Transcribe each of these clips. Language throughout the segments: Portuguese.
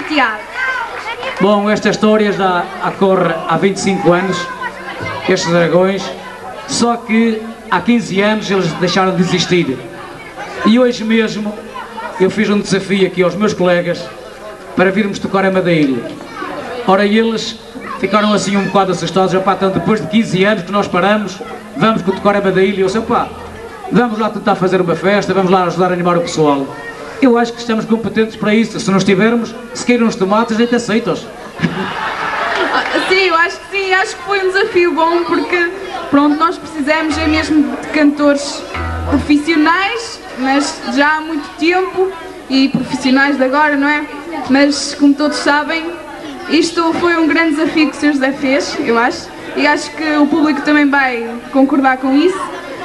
Prateado. Bom, esta história já ocorre há 25 anos, estes dragões, só que há 15 anos eles deixaram de existir. E hoje mesmo eu fiz um desafio aqui aos meus colegas para virmos tocar a Madeira. Ora, eles ficaram assim um bocado assustados, então depois de 15 anos que nós paramos, vamos tocar a Madeira. E eu sei, pá, vamos lá tentar fazer uma festa, vamos lá ajudar a animar o pessoal. Eu acho que estamos competentes para isso. Se não estivermos, se queiram os tomates, a gente aceita-os. Sim, eu acho que sim, acho que foi um desafio bom, porque pronto, nós precisamos é mesmo de cantores profissionais, mas já há muito tempo, e profissionais de agora, não é? Mas como todos sabem, isto foi um grande desafio que o Sr. José fez, eu acho, e acho que o público também vai concordar com isso.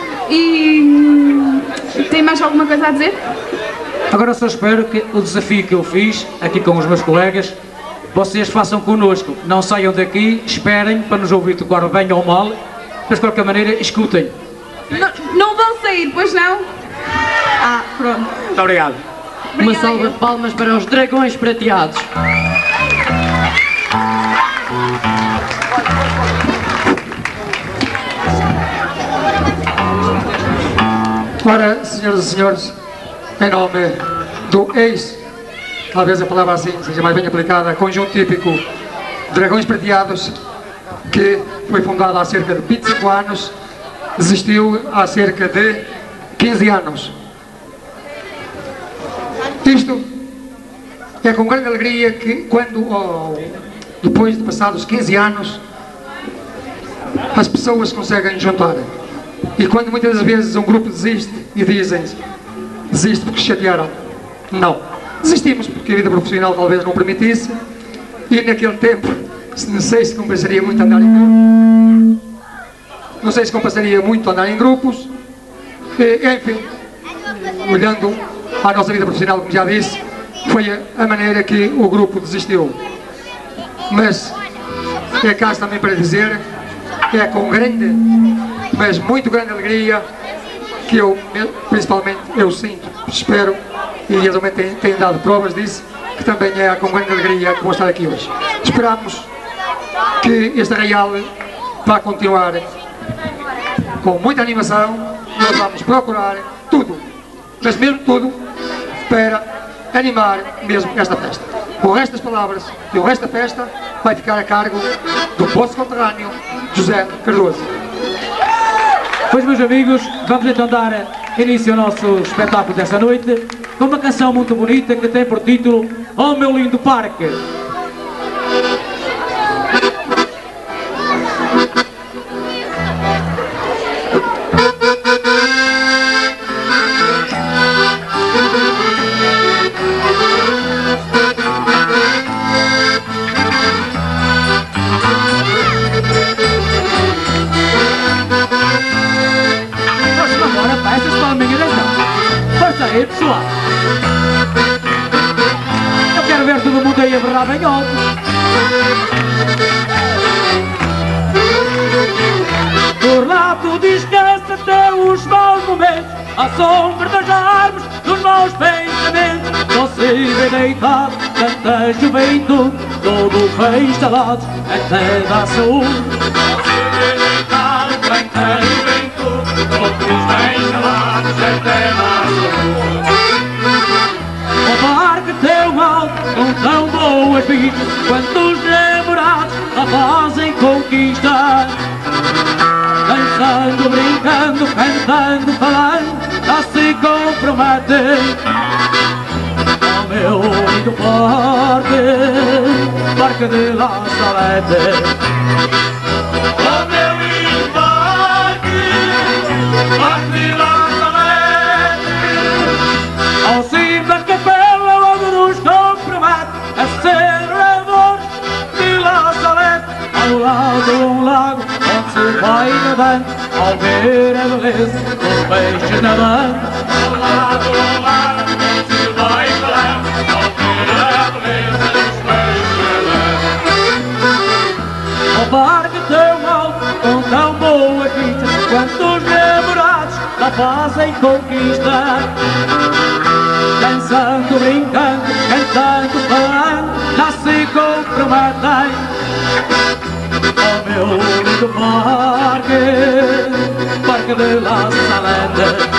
E tem mais alguma coisa a dizer? Agora só espero que o desafio que eu fiz aqui com os meus colegas, vocês façam connosco. Não saiam daqui, esperem para nos ouvir tocar bem ou mal, mas de qualquer maneira escutem. Não vão sair, pois não? Ah, pronto. Muito obrigado. Uma salva de palmas para os Dragões Prateados. Ora, senhoras e senhores, em nome do ex, talvez a palavra assim seja mais bem aplicada, conjunto típico Dragões Prateados, que foi fundado há cerca de 25 anos, existiu há cerca de 15 anos. Isto é com grande alegria que quando, depois de passados 15 anos, as pessoas conseguem juntar. E quando muitas vezes um grupo desiste e dizem desiste porque se chatearam, não. Desistimos porque a vida profissional talvez não permitisse, e naquele tempo não sei se compensaria muito andar em grupos, não sei se compensaria muito andar em grupos, e, enfim, olhando à nossa vida profissional, como já disse, foi a maneira que o grupo desistiu. Mas é caso também para dizer que é com grande, mas muito grande alegria que eu, principalmente, eu sinto, espero, e eles também têm dado provas disso, que também é com grande alegria que vou estar aqui hoje. Esperamos que este arraial vá continuar com muita animação. Nós vamos procurar tudo, mas mesmo tudo, para animar mesmo esta festa. O resto das palavras e o resto da festa vai ficar a cargo do vosso conterrâneo José Cardoso. Pois, meus amigos, vamos então dar início ao nosso espetáculo desta noite com uma canção muito bonita que tem por título Oh Meu Lindo Parque. Aí, pessoal, eu quero ver todo mundo aí a berrar bem alto. Por lá tudo esquece até os maus momentos, à sombra das árvores, dos maus pensamentos. Você vem deitado, tanta juventude, todo reinstalado, até da saúde. Você vem deitado, tanta juventude, todos reinstalados, até da saúde. O parque teu alto, com tão boas vistas, quantos namorados lá fazem conquista. Dançando, brincando, cantando, falando, já se comprometem. Oh meu lindo parque, parque de La Salete. Oh meu lindo parque, parque de La Salete. Ao cima da capela onde nos compromete a ser oradores de La Salete. Ao lado de um lago onde se vai nadando, ao ver a beleza dos peixes nadando. Ao lado de um lago onde se vai nadando, ao ver a beleza dos peixes nadando. Ao parque tão alto, com tão boas vistas, quantos namorados lá fazem conquista. Dançando, brincando, cantando, falando, prometem ao meu lindo parque, Parque de la Salete.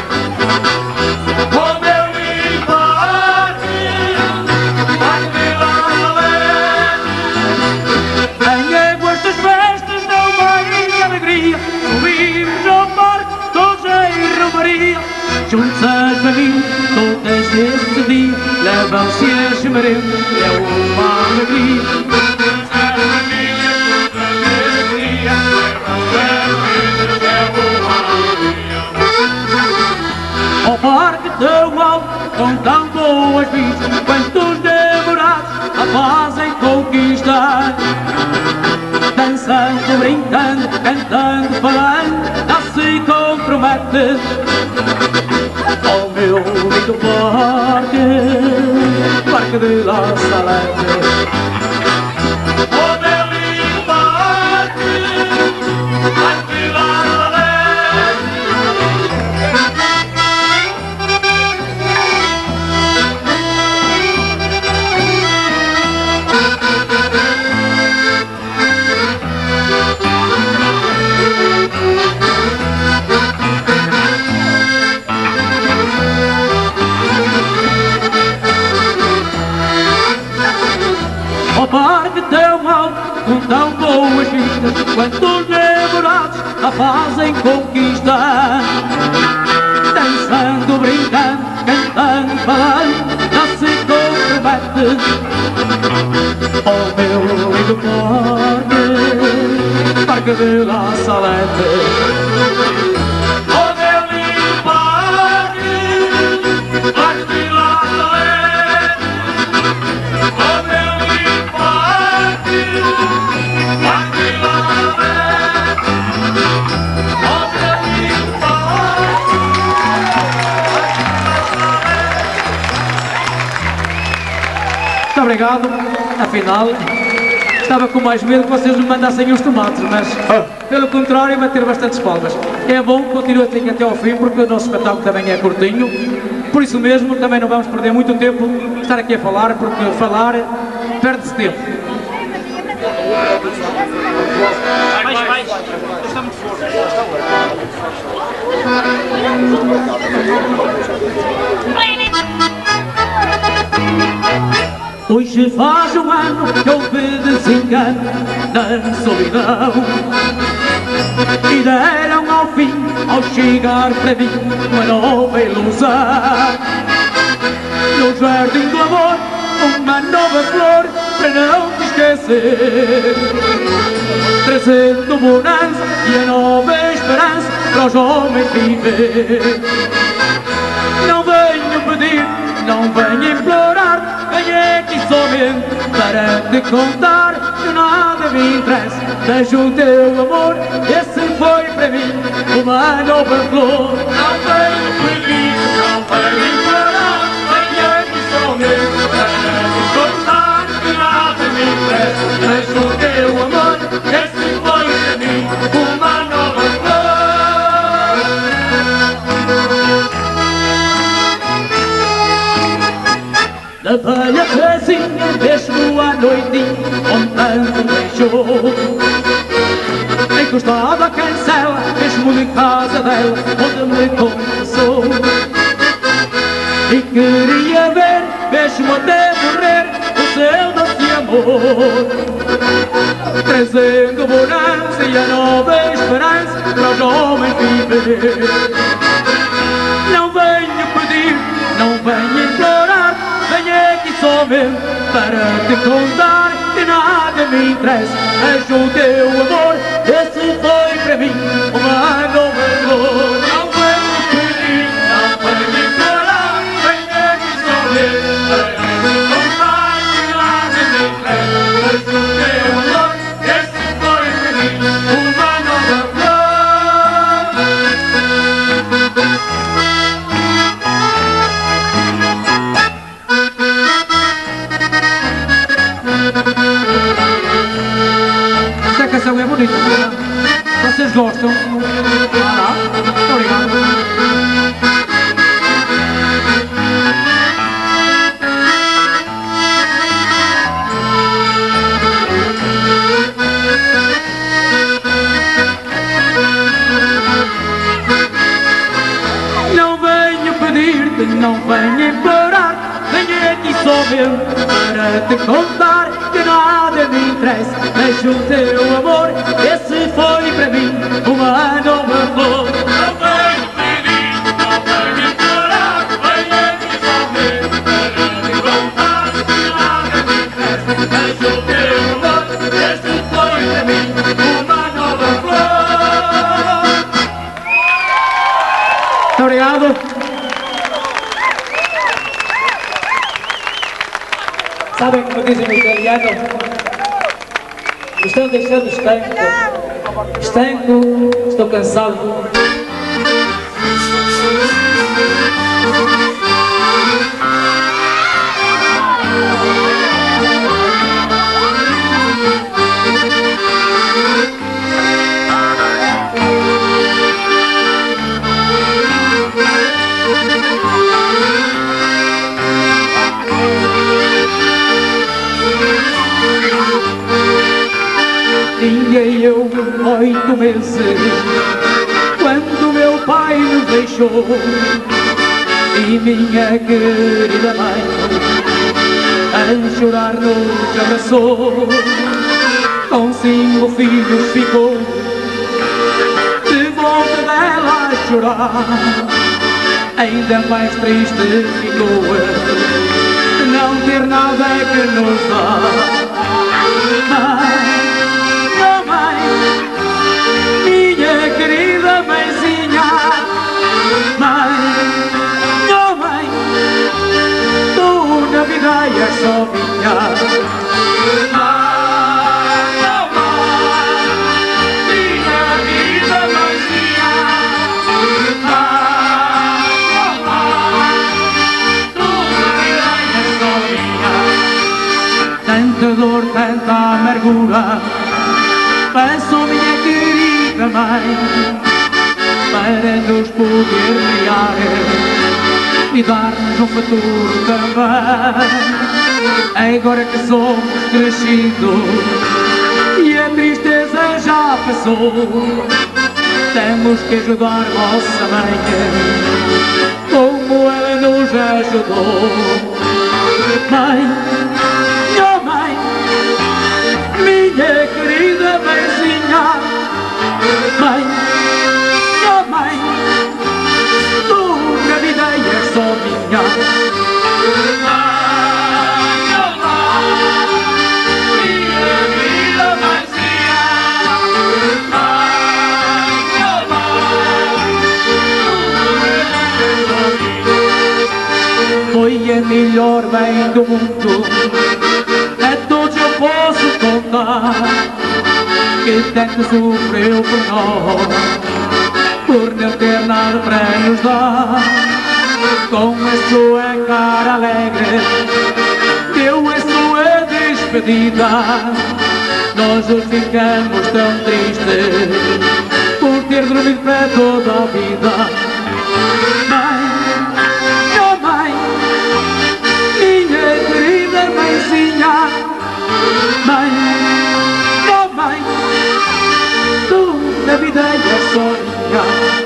Juntos as famílias, todas nesse dia, levam-se a chimarrão, é uma alegria. Juntos as famílias, todas nesse dia, levam-se a chimarrão, é uma alegria. Ao parque tão alto, com tão boas vistas, quantos namorados a fazem conquistar. Dançando, brincando, cantando, falando, não se compromete. Ao meu lindo parque, Parque de la Salete. Ao meu lindo parque, Parque de la parque tão alto, com tão boas vistas, quantos namorados a fazem conquista. Dançando, brincando, cantando, falando, não se compromete. Ao meu lindo parque, Parque de la Salete. Muito obrigado, afinal, estava com mais medo que vocês me mandassem os tomates, mas pelo contrário vai ter bastantes palmas. É bom que continue até ao fim, porque o nosso espetáculo também é curtinho, por isso mesmo também não vamos perder muito tempo estar aqui a falar, porque falar perde-se tempo. Mais, está muito forte. Hoje faz um ano que houve desengano na solidão e deram ao fim, ao chegar para mim, uma nova ilusão. No jardim do amor, uma nova flor para não te esquecer, trazendo bonança e a nova esperança para os homens viver. Não venho pedir, não venho implorar, venho aqui somente para te contar que nada me interessa. Deixa o teu amor, esse foi para mim uma nova flor. Não venho pedir, não venho implorar, venho aqui somente para te contar que nada me interessa. Deixa o teu amor, esse foi para mim uma nova flor. Na velha casinha, mesmo à noitinha, onde tanto beijou, encostado à cancela, mesmo de casa dela, onde me confessou. E queria ver, mesmo até morrer, o seu doce amor, trazendo bonança e a nova esperança para os homens viver. Não venho pedir, não venho implorar, venho aqui somente para te contar que nada me interessa. Deixa o teu amor, esse foi para mim uma nova flor. Não venho pedir, não venho implorar, venho aqui somente para te contar que nada me interessa. Deixa o teu amor, esse foi para mim uma nova flor. Esta canção é bonita, vocês gostam? Muito obrigado. só mesmo para te contar que nada me interessa, mas o teu amor, esse foi para mim uma nova flor. Não venho pedir, não venho implorar, venho aqui só mesmo para te contar que nada me interessa, mas o teu amor, esse foi para mim uma nova flor. Muito obrigado. Sabem como dizem no italiano? Estão deixando estanco. Estanco, estou cansado. Tinha eu 8 meses quando meu pai nos deixou e minha querida mãe a chorar nos abraçou. Com 5 filhos ficou de volta dela a chorar. Ainda mais triste ficou de não ter nada que nos dar. Minha querida mãezinha, mãe, oh mãe, tu na vida és só minha. Mãe, oh mãe, minha querida mãezinha, mãe, oh mãe, tu na vida és só minha. Tanta dor, tanta amargura, peço minha querida mãe, para nos poder criar e dar-nos um futuro também. Agora que somos crescidos e a tristeza já passou, temos que ajudar vossa mãe como ela nos ajudou. Mãe, oh mãe, minha querida mãezinha, mãe, oh mãe, tu na vida és só minha. Mãe, oh mãe, minha querida mãezinha, mãe, oh mãe, tu na vida és só minha. Foi a melhor mãe do mundo, a todos eu posso contar, que tanto sofreu por nós, por não ter nada para nos dar. Com a sua cara alegre deu a sua despedida, nós hoje ficamos tão tristes por ter dormido para toda a vida. Mãe, oh mãe, minha querida mãezinha, mãe, oh mãe, tu na vida és só minha.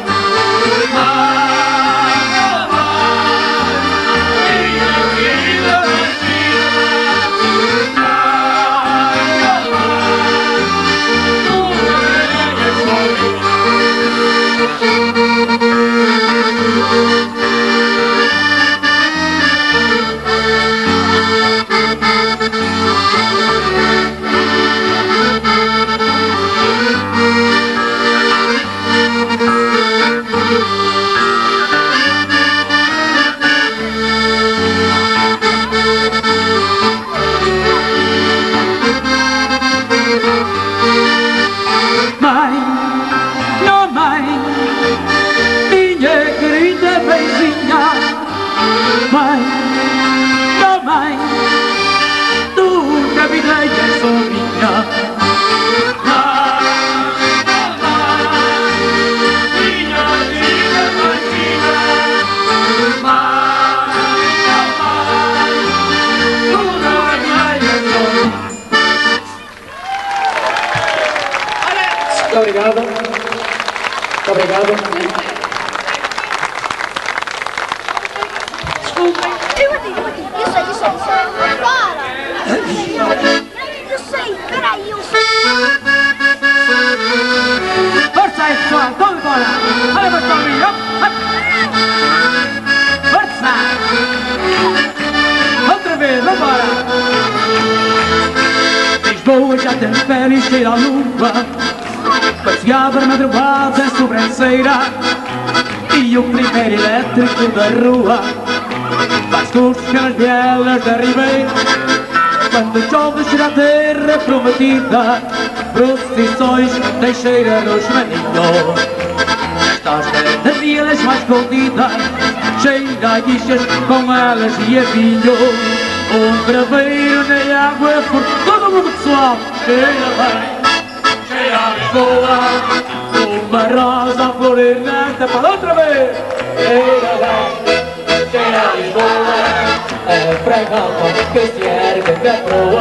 Obrigado. Muito obrigado. Eu sei. vambora! Lisboa já tem pele e cheira a lua, passeava na madrugada em sobranceira, e o primeiro elétrico da rua faz cursos pelas vielas da Ribeira. Quando chove cheira a terra prometida, procissões tem cheira nos maninhos. Nestas grandes vilas mais escondidas, cheira a guichas com elas e a vinho. Um craveiro na água por todo mundo pessoal, cheira bem, cheira a Lisboa. Uma rosa a florir nesta para outra vez, cheira bem, cheira a Lisboa. A fragata que se ergue na proa,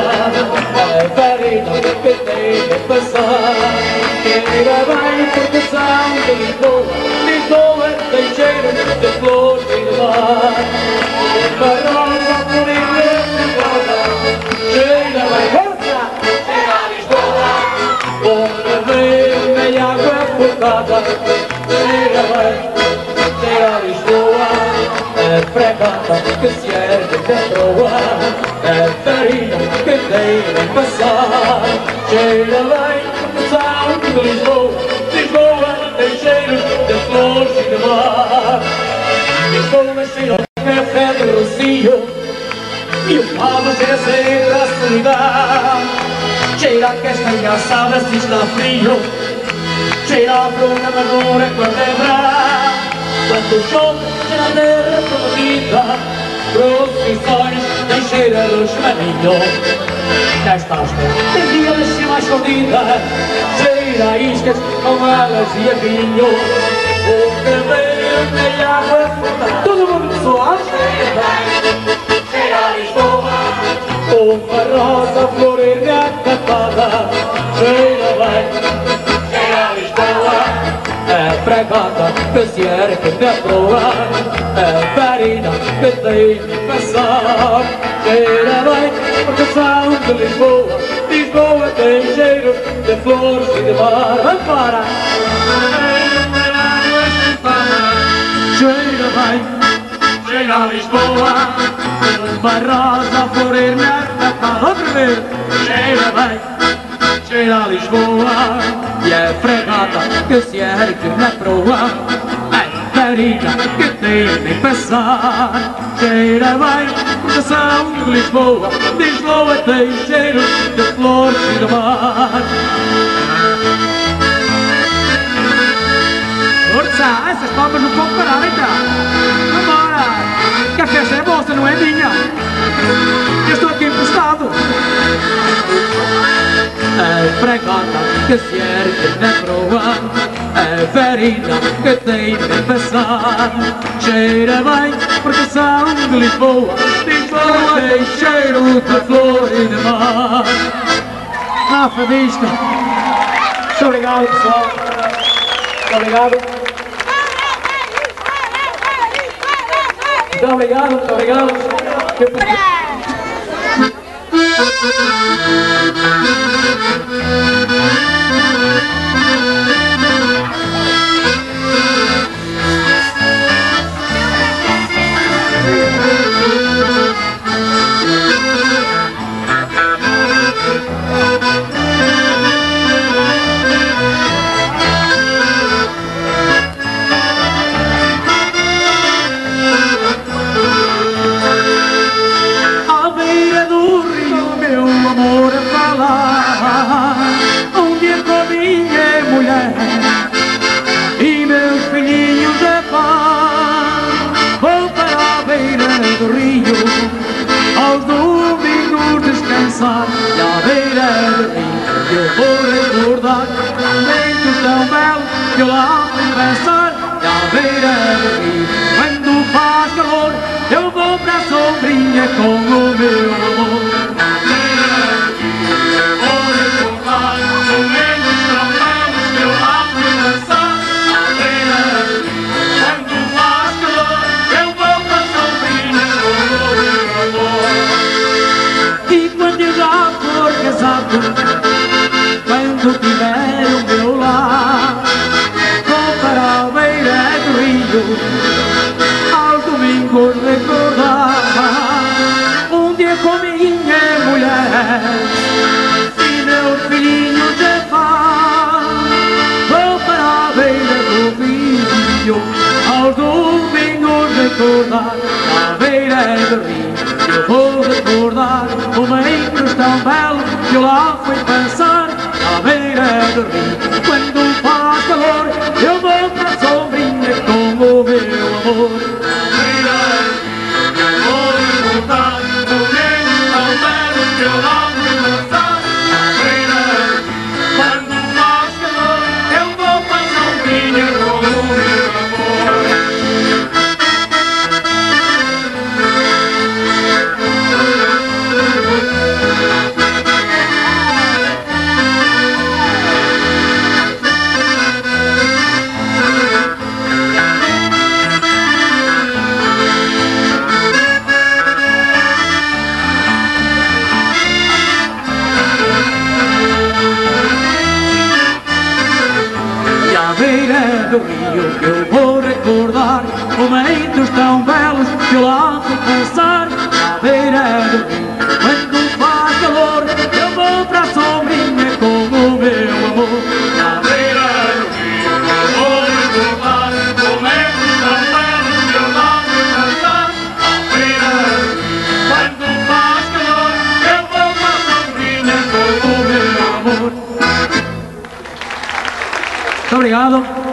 a farina que tem de passar, cheira bem porque são de Lisboa. Lisboa tem cheiro de flores e de mar. Uma rosa a florir nesta rosa, cheira bem, força, cheira a Lisboa. Um craveiro na água furtada, cheira bem, cheira a Lisboa. A fragata que se ergue da proa, a farina que tem de passar, cheira bem porque são de Lisboa. Lisboa tem cheiros de flores e de mar. Lisboa cheira a café de rocio, e o pavo cheira sempre a solidão. Cheira a castanha assada se está frio, cheira a bruna madura quando é verão. Quando chove, cheira a terra prometida, procissões tem cheira dos maninhos. Nestas grandes vilas se mais escondidas, cheira a iscas com elas e a vinho. O cabelo na água furtada, todo mundo pessoal, cheira bem, cheira a Lisboa. Uma rosa a florir na capada, cheira bem, cheira a Lisboa. A fragata que se ergue na proa, a farina que tem de passar, cheira bem porque são de Lisboa. Lisboa tem cheiros de flores e de mar. Vambora! Cheira bem, cheira a Lisboa. Uma rosa a florir na tapada. Outra vez! Cheira bem, cheira a Lisboa. E a fragata que se ergue na proa, a farina que tem de passar, cheira bem porque são de Lisboa. Lisboa tem cheiro de flores e de mar. Força, essas palmas não vão parar então. Vambora! Que a festa é vossa, não é minha. Eu estou aqui emprestado. A fragata que se ergue na proa, a farina que tem de passar, cheira bem porque são de Lisboa. Lisboa tem cheiro de flor e de mar. Fadista. Muito obrigado, pessoal. Muito obrigado. Muito obrigado, muito obrigado. Um dia com a minha mulher e meus filhinhos a paz, vou para a beira do rio aos domingos descansar. E à beira do rio eu vou recordar momentos tão belos que eu lá fui pensar. E à beira do rio, quando faz calor, eu vou para a sombrinha com o meu amor. Quando tiver o meu lar, vou para a beira do rio aos domingos recordar. Um dia casa com minha mulher e meus filhinhos de paz. Vou para a beira do rio, aos domingos recordar, à beira do rio. Eu vou recordar momentos tão belos que eu lá fui passar, à beira do rio. Quando faz calor, eu vou para a sombrinha com o meu amor. À beira do rio, eu vou recordar momentos tão belos que eu lá fui passar, à beira do rio. Quando faz calor, eu vou para a sombrinha com o meu amor. Do rio que eu vou recordar momentos tão belos que eu lá fui passar, à beira do rio. Quando faz calor, eu vou para a sombrinha com o meu amor. À beira do rio eu vou recordar momentos tão belos que eu lá fui passar, à beira do rio. Quando faz calor, eu vou para a sombrinha com o meu amor. Muito obrigado.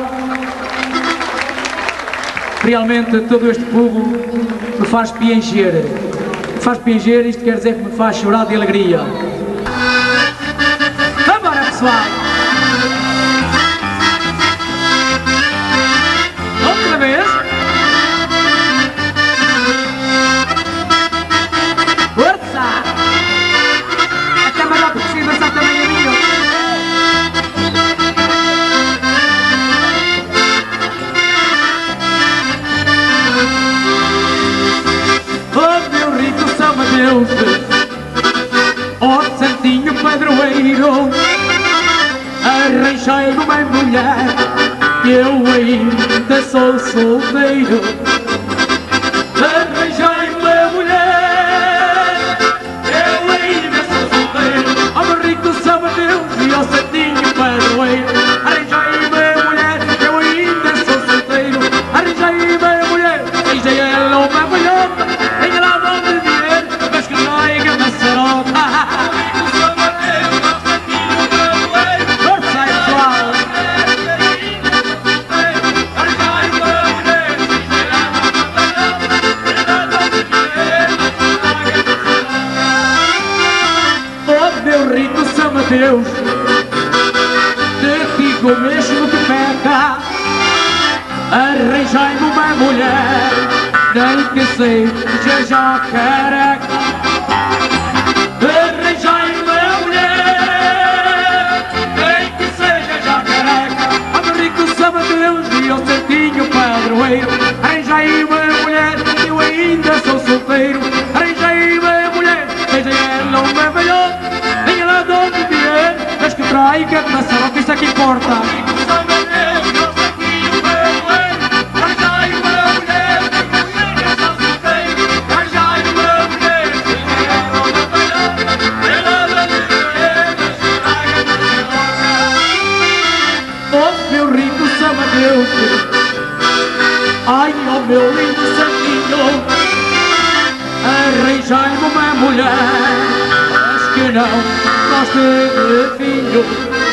Realmente todo este povo me faz piencher. Isto quer dizer que me faz chorar de alegria. Vambora, pessoal! Outra vez! Força! Até mais lá por cima, só também a mim. Deus, ó santinho padroeiro, arranjei uma mulher, eu ainda sou solteiro. Arranjei uma mulher, eu ainda sou solteiro. Ó meu rico São Mateus e ó santinho padroeiro, arranjei uma mulher, eu ainda sou solteiro. Arranjei uma mulher, seja ela uma velhota, tenha lá onde viver, mas que traiga uma sarota. Força aí, pessoal! Oh, meu rico São Mateus, te digo mesmo que peca, arranjai-me uma mulher, nem que seja já careca. Arranjai-me uma mulher, nem que seja já careca. Ó meu rico São Mateus e ó santinho padroeiro, arranjai-me uma mulher, eu ainda sou solteiro. Arranjai-me uma mulher, seja ela uma velhota, venha lá de onde vier, mas que traiga na sarota, isto é que importa. Ai, ó meu lindo santinho, arranjai-me uma mulher, mas que não goste de filho.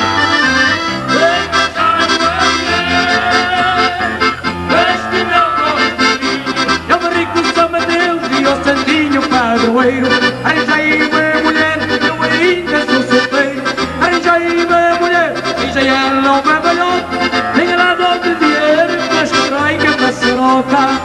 Mas que não goste de filho. Eu me rico São Mateus e ó santinho padroeiro, arranjai-me uma mulher, eu ainda sou solteiro. Arranjai-me uma mulher, seja ela uma velhota, venha lá de onde vier, mas que traiga uma sarota.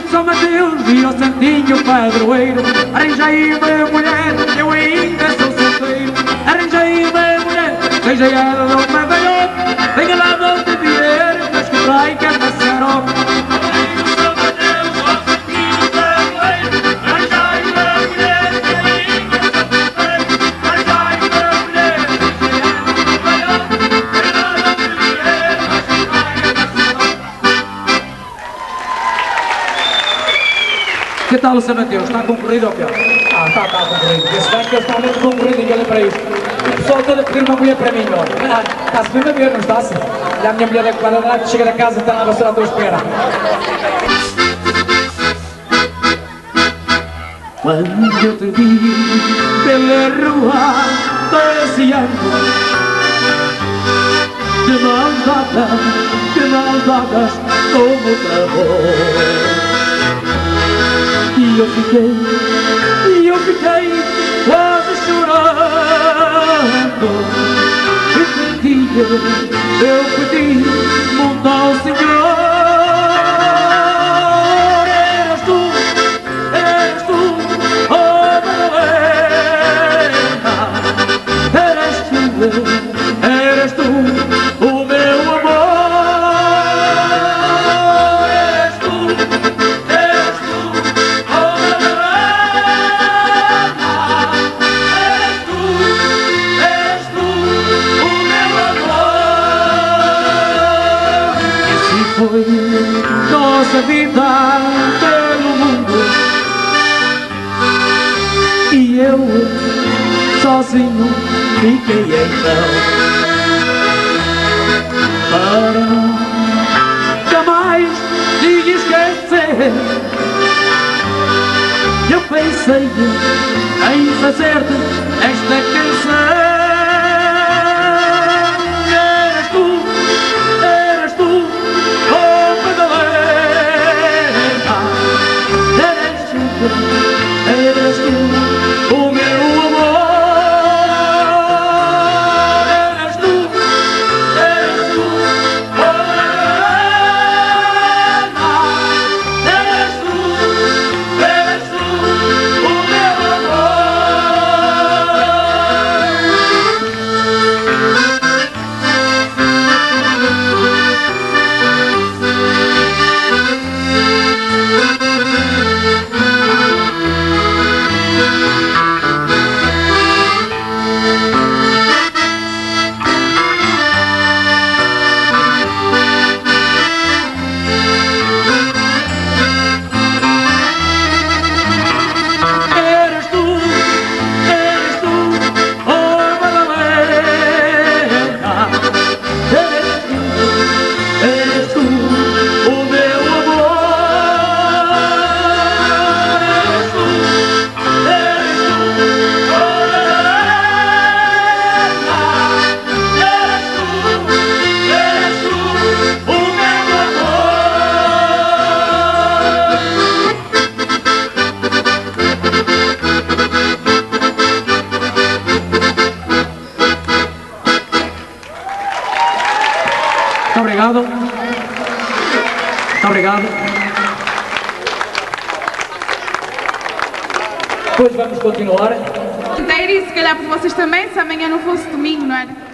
São Mateus e ao Santinho Padroeiro, arranjei-me mulher, eu ainda sou solteiro. Arranjei-me mulher, seja ela de uma velhota, venha lá de outro dinheiro, mas que trai que é maçaroca. São Mateus e ao Santinho Padroeiro, arranjei-me mulher, eu ainda sou solteiro. Arranjei-me mulher, seja ela de uma velhota, venha lá de outro dinheiro, mas que trai que é maçaroca. Que tal o São Mateus? Está concorrido ou pior? Está concorrido. Esse bem que ele está muito concorrido e olha para isto. O pessoal todo a pedir uma mulher para mim, ó. Está-se mesmo a ver, não está-se? E a minha mulher é que vai dar, chega a casa e está lá a vassoura à tua espera. Quando eu te vi pela rua passeando, de mãos dadas como travou. E eu fiquei quase chorando. E eu pedi muito ao Senhor. Eras tu, oh Madalena. Eras tu, o meu amor. Eras tu, foi nossa vida pelo mundo e eu sozinho fiquei então para jamais te esquecer. Eu pensei em fazer-te esta canção. Eras tu, o meu amor. Eras tu, oh Madalena. Eras tu, o meu Muito obrigado. Depois vamos continuar. E se calhar para vocês também, se amanhã não fosse domingo, não era?